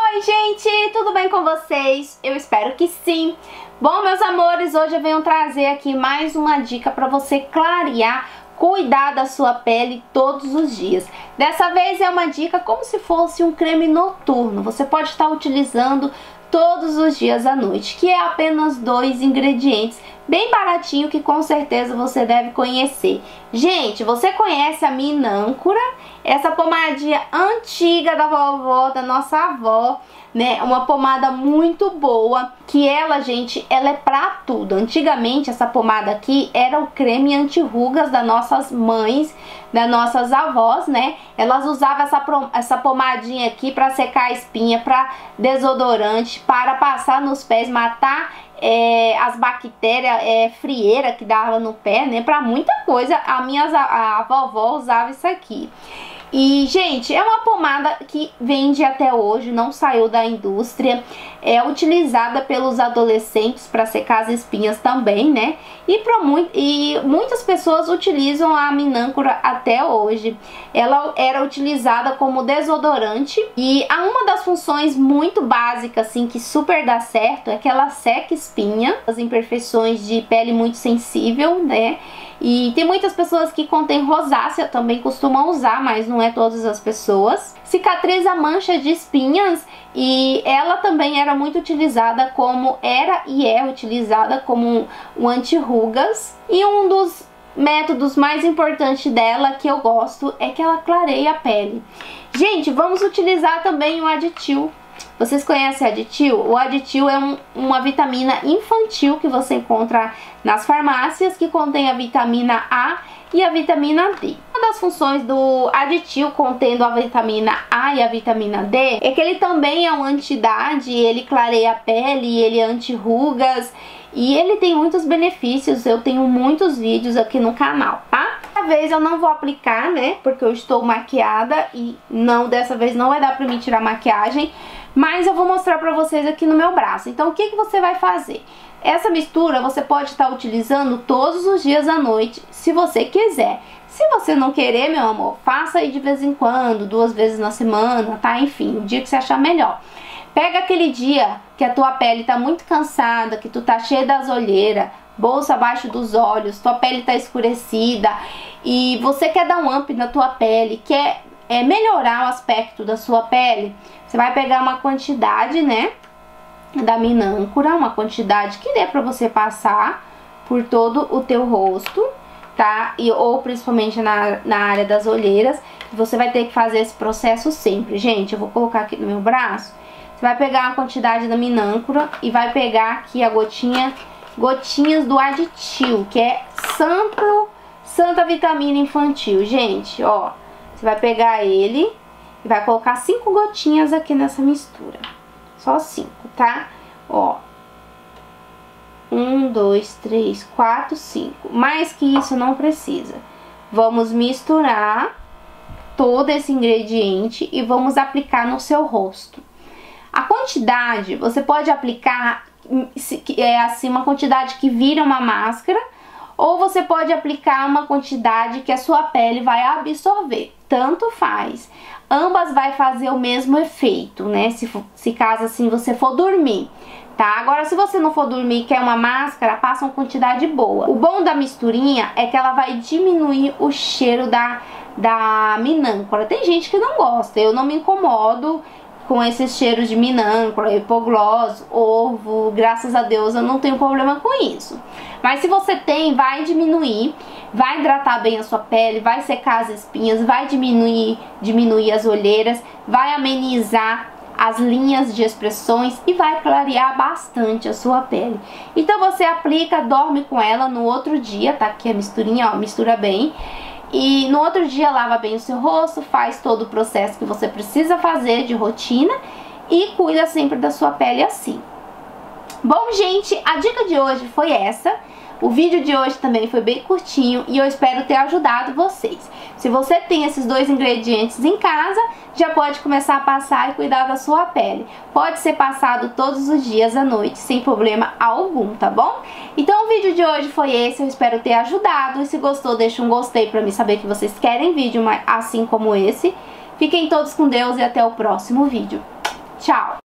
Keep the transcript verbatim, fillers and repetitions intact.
Oi gente, tudo bem com vocês? Eu espero que sim. Bom, meus amores, hoje eu venho trazer aqui mais uma dica para você clarear, cuidar da sua pele todos os dias. Dessa vez é uma dica como se fosse um creme noturno. Você pode estar utilizando todos os dias à noite, que é apenas dois ingredientes, bem baratinho, que com certeza você deve conhecer. Gente, você conhece a Minâncora? Essa pomadinha antiga da vovó, da nossa avó, né? Uma pomada muito boa, que ela, gente, ela é pra tudo. Antigamente essa pomada aqui era o creme anti-rugas das nossas mães, das nossas avós, né? Elas usavam essa, essa pomadinha aqui pra secar a espinha, pra desodorante, para passar nos pés, matar é, as bactérias é, frieira que dava no pé, né? Pra muita coisa. A minha a, a vovó usava isso aqui. E, gente, é uma pomada que vende até hoje, não saiu da indústria. É utilizada pelos adolescentes para secar as espinhas também, né? E, pra mu e muitas pessoas utilizam a Minâncora até hoje. Ela era utilizada como desodorante e há uma das funções muito básicas, assim, que super dá certo, é que ela seca espinha, as imperfeições de pele muito sensível, né? E tem muitas pessoas que contêm rosácea, também costumam usar, mas não é todas as pessoas. Cicatriza mancha de espinhas e ela também era muito utilizada como, era e é utilizada como um anti-rugas. E um dos métodos mais importantes dela, que eu gosto, é que ela clareia a pele. Gente, vamos utilizar também o Adtil. Vocês conhecem o Adtil? O Adtil é um, uma vitamina infantil que você encontra nas farmácias, que contém a vitamina A e a vitamina D. Uma das funções do Adtil, contendo a vitamina A e a vitamina D, é que ele também é um anti-idade, ele clareia a pele, ele é anti-rugas e ele tem muitos benefícios. Eu tenho muitos vídeos aqui no canal, tá? Dessa vez eu não vou aplicar, né, porque eu estou maquiada e não, dessa vez não vai dar pra me tirar a maquiagem, mas eu vou mostrar pra vocês aqui no meu braço. Então o que que você vai fazer? Essa mistura você pode estar utilizando todos os dias à noite, se você quiser. Se você não querer, meu amor, faça aí de vez em quando, duas vezes na semana, tá? Enfim, o dia que você achar melhor. Pega aquele dia que a tua pele tá muito cansada, que tu tá cheia das olheiras, bolsa abaixo dos olhos, tua pele tá escurecida e você quer dar um up na tua pele, quer é, melhorar o aspecto da sua pele. Você vai pegar uma quantidade, né, da Minâncora, uma quantidade que dê pra você passar por todo o teu rosto, tá? E, ou principalmente na, na área das olheiras. Você vai ter que fazer esse processo sempre. Gente, eu vou colocar aqui no meu braço. Você vai pegar uma quantidade da Minâncora e vai pegar aqui a gotinha, gotinhas do Adtil, que é santo, santa vitamina infantil. Gente, ó, você vai pegar ele e vai colocar cinco gotinhas aqui nessa mistura. Só cinco, tá? Ó. Um, dois, três, quatro, cinco. Mais que isso não precisa. Vamos misturar todo esse ingrediente e vamos aplicar no seu rosto. A quantidade, você pode aplicar é, assim, uma quantidade que vira uma máscara, ou você pode aplicar uma quantidade que a sua pele vai absorver. Tanto faz. Ambas vai fazer o mesmo efeito, né? Se, for, se caso assim você for dormir, tá? Agora, se você não for dormir e quer uma máscara, passa uma quantidade boa. O bom da misturinha é que ela vai diminuir o cheiro da, da Minâncora. Tem gente que não gosta, eu não me incomodo com esses cheiros de Minâncora, hipoglós, ovo, graças a Deus eu não tenho problema com isso. Mas se você tem, vai diminuir, vai hidratar bem a sua pele, vai secar as espinhas, vai diminuir, diminuir as olheiras, vai amenizar as linhas de expressões e vai clarear bastante a sua pele. Então você aplica, dorme com ela no outro dia, tá? Aqui a misturinha, ó, mistura bem. E no outro dia lava bem o seu rosto, faz todo o processo que você precisa fazer de rotina e cuida sempre da sua pele assim. Bom, gente, a dica de hoje foi essa. O vídeo de hoje também foi bem curtinho e eu espero ter ajudado vocês. Se você tem esses dois ingredientes em casa, já pode começar a passar e cuidar da sua pele. Pode ser passado todos os dias à noite, sem problema algum, tá bom? Então o vídeo de hoje foi esse, eu espero ter ajudado. E se gostou, deixa um gostei pra mim saber que vocês querem vídeo assim como esse. Fiquem todos com Deus e até o próximo vídeo. Tchau!